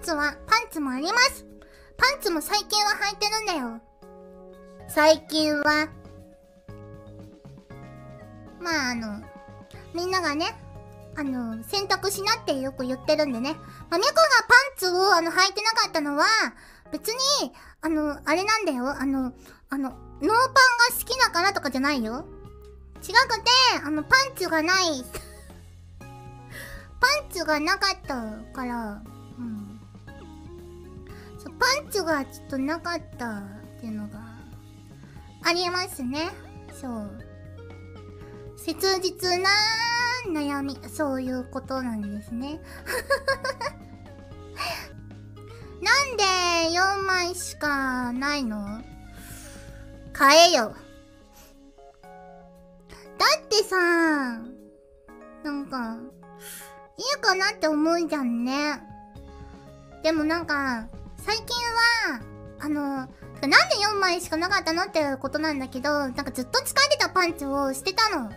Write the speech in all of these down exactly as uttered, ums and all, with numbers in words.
ンツは、パンツもあります。パンツも最近は履いてるんだよ。最近は。まああの、みんながね、あの、洗濯しなってよく言ってるんでね。まあ、みこがパンツをあの履いてなかったのは、別に、あの、あれなんだよ。あの、あの、ノーパンが好きだからとかじゃないよ。違くて、あの、パンツがない。パンツがなかったから、うん。そう、パンツがちょっとなかったっていうのが、ありますね。そう。切実な悩み、そういうことなんですね。なんでよんまいしかないの？買えよ。だってさ、なんか、いいかなって思うじゃんね。でもなんか、最近は、あの、なんでよんまいしかなかったのってことなんだけど、なんかずっと使ってたパンツを捨てたの。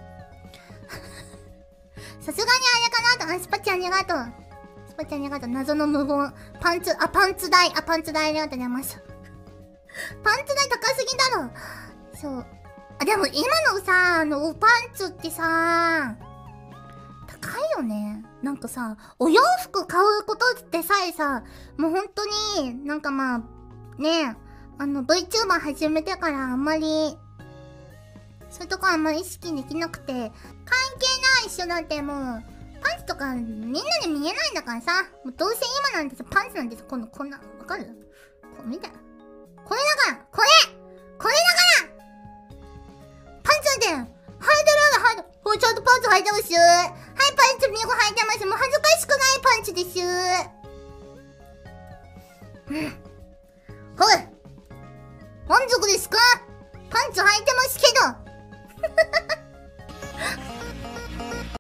さすがにあれかなと、あ、スパチありがとう。スパチありがとう。謎の無言。パンツ、あ、パンツ代、あ、パンツ代ありがとうございます。パンツ代高すぎだろ。そう。あ、でも今のさ、あの、パンツってさ、高いよね。なんかさ、お洋服買うことってさえさ、もう本当に、なんかまあ、ね、あの、VTuber 始めてからあんまり、そういうとこあんまり意識できなくて、関係ない人だってもう、パンツとかみんなで見えないんだからさ、もうどうせ今なんてさ、パンツなんてさ、この、こんな、わかる？こう見て。これだからこれこれだからパンツなんて、履いてるわ履いてる。ほら、ちゃんとパンツ履いてます。はい、パンツみこ履いてます。もう恥ずかしくないパンツです。うん。ほい。満足ですか？パンツ履いてますけど、